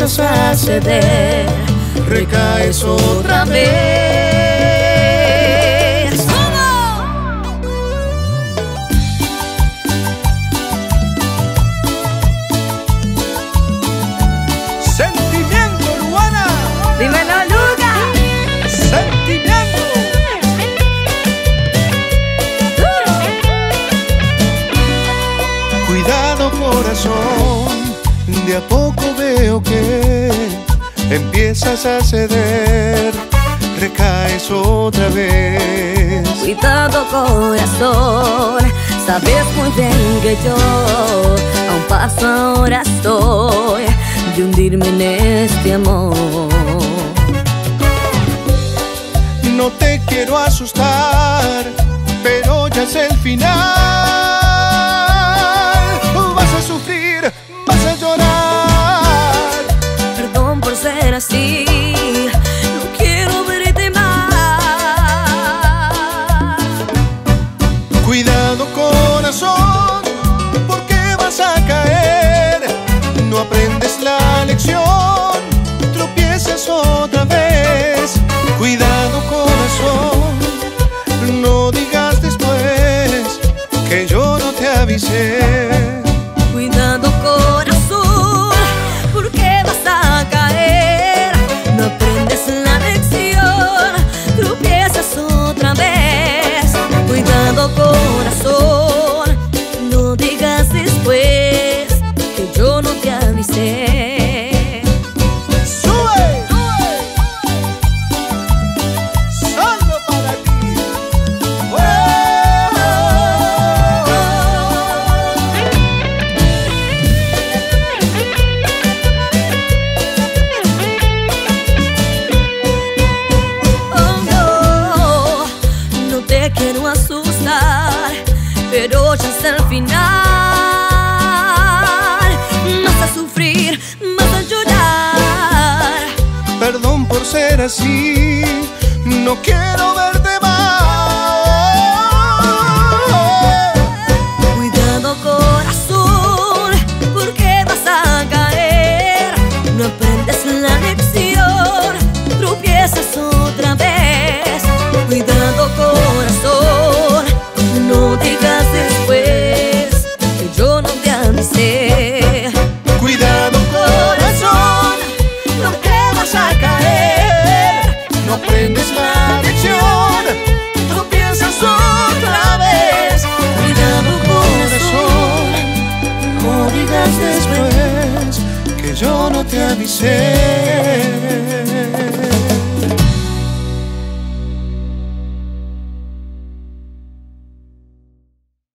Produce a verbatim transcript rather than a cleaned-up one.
empiezas a ceder, recaes otra vez. ¡Vamos! Sentimiento, Luana. Dímelo, Luca. Sentimiento. Uh. Cuidado, corazón, de a poco veo que empiezas a ceder, recaes otra vez. Cuidado, corazón, sabes muy bien que yo a un paso ahora estoy de hundirme en este amor. No te quiero asustar, pero ya es el final. Vas a sufrir, vas a llorar. Perdón por ser así, no quiero verte más. Cuidado, corazón, porque vas a caer. No aprendes la lección, tropiezas otra vez. Cuidado, corazón, no digas después que yo no te avisé. Cuidado, corazón, porque vas a caer. No aprendes la lección, tropiezas otra vez. Cuidado, corazón, no digas después que yo no te avisé. Quiero asustar, pero ya es el final. Vas a sufrir, vas a llorar. Perdón por ser así, no quiero verte más. Cuidado, corazón, porque vas a caer. No aprendes la lección, tropiezas otra vez. Cuidado, corazón, no digas después que yo no te avisé. Cuidado, corazón, no te vas a caer. no aprendes la lección, tropiezas otra vez. Cuidado, corazón, No digas después que yo no te avisé.